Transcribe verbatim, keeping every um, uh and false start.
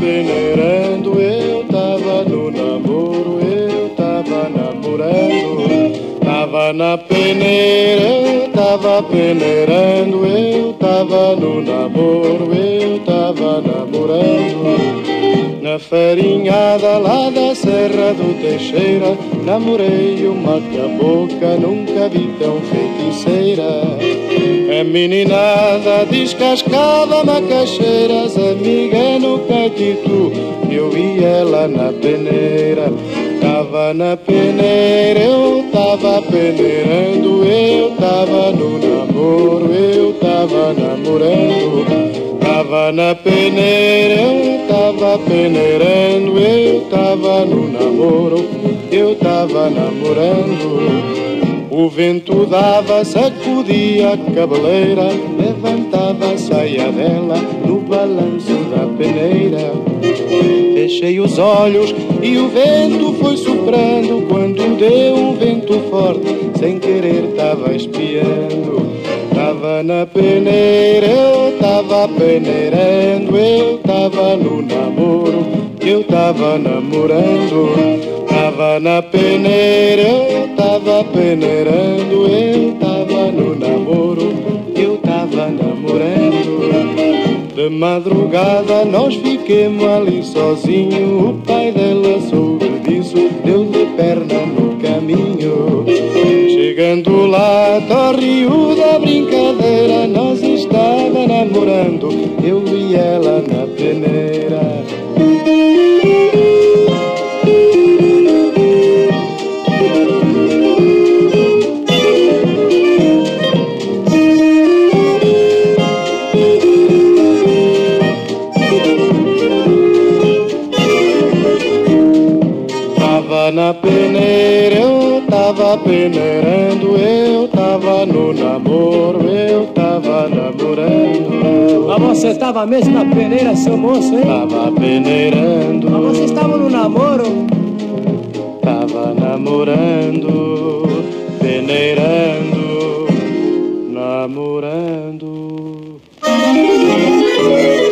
peneirando, eu tava no namoro, eu tava namorando. Tava na peneira, eu tava peneirando, eu tava no namoro, eu tava namorando. Na farinhada lá da Serra do Teixeira, namorei uma cabocla, nunca vi tão feiticeira. A meninada descascava macaxeiras, amiga no caetito, eu vi ela na peneira. Tava na peneira, eu tava peneirando, eu tava no namoro, eu tava namorando. Tava na peneira, eu tava peneirando, eu tava no namoro, eu tava namorando. O vento dava, sacudia a cabeleira, levantava a saia dela no balanço da peneira. Fechei os olhos e o vento foi soprando, quando deu um vento forte, sem querer tava espiando. Tava na peneira, eu tava peneirando, eu tava no namoro, eu tava namorando. Tava na peneira, eu tava peneirando, eu tava no namoro, eu tava namorando. De madrugada nós fiquemos ali sozinhos, o pai dela soube disso, deu-lhe perna no caminho. Chegando lá, torre da brincadeira, nós estava namorando, eu e ela na peneira. Tava na peneira, eu tava peneirando, eu tava no namoro, eu tava namorando. Mas você estava mesmo na peneira, seu moço, hein? Tava peneirando. Mas você estava no namoro? Tava namorando, peneirando, namorando.